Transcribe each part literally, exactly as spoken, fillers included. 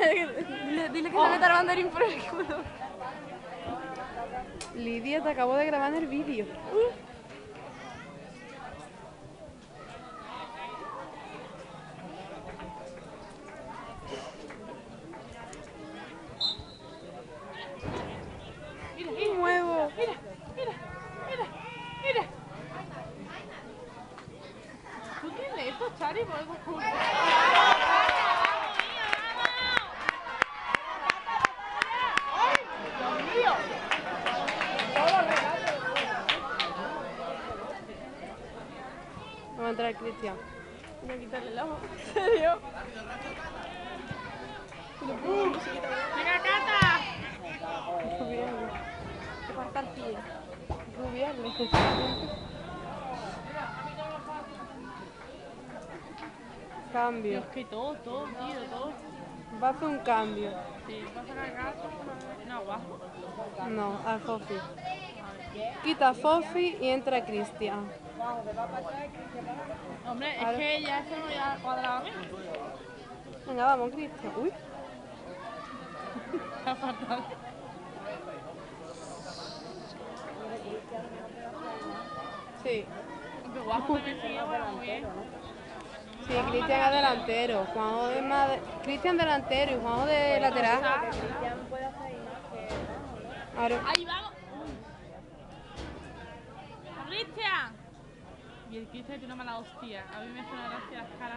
dile, dile que se meta el banderín por el culo. Lidia, te acabo de grabar en el vídeo. Uh. Mira, mira, Nuevo. Mira, mira, mira, mira. ¿Tú qué lees esto, Chari? Por algo oscuro. Vamos a entrar Cristian. Voy a quitarle el ojo. ¿En serio? ¡Venga, Cata! Rubiales. Te falta el pie. Rubiales. Cambio. Es que todo, todo, tío, todo. Va a hacer un cambio. Sí, vas a sacar gato. No, abajo. No, a Fofi. Quita a Fofi y entra Cristian. Hombre, es Claro. que ya eso no ya cuadraba bien. Venga, vamos, Cristian. Uy. Está fatal. Sí. Qué guapo también sigue, bueno, muy bien. Sí, Cristian es delantero. Juanjo es más de... Cristian delantero y Juanjo de lateral. Claro. ¡Ahí vamos! ¡Cristian! Y el Cristian tiene una mala hostia. A mí me hace una gracia las caras.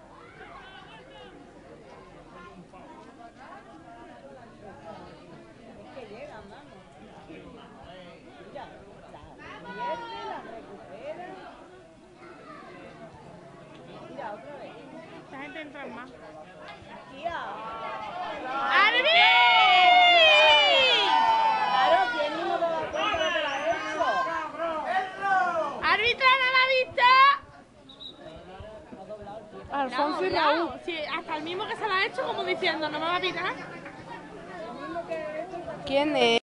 Esta gente entra más. ¡Arbi! Claro, ¿quién no te da cuenta de la hecho? ¡Arbitrana a la vista! Alfonso y No, Raúl. no, sí, hasta el mismo que se la ha hecho como diciendo, no me va a pitar. ¿Quién es?